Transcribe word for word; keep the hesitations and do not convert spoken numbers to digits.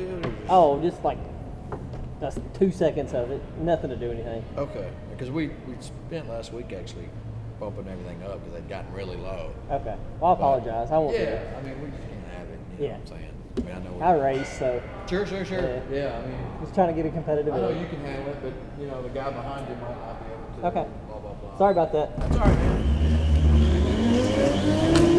bit? Or just... Oh, just like that's two seconds of it. Nothing to do anything. Okay, because we we spent last week actually bumping everything up because they'd gotten really low. Okay. Well, I apologize. But, I won't. Yeah, do it. I mean we just can't have it. You Yeah. know what I'm saying? I mean I know. I race, so. Sure, sure, sure. Yeah. Yeah, I mean. Just trying to get a competitive. I know edge. you can handle it, but you know the guy behind you might not be able to. Okay. Blah blah blah. Sorry about that. That's all right, man.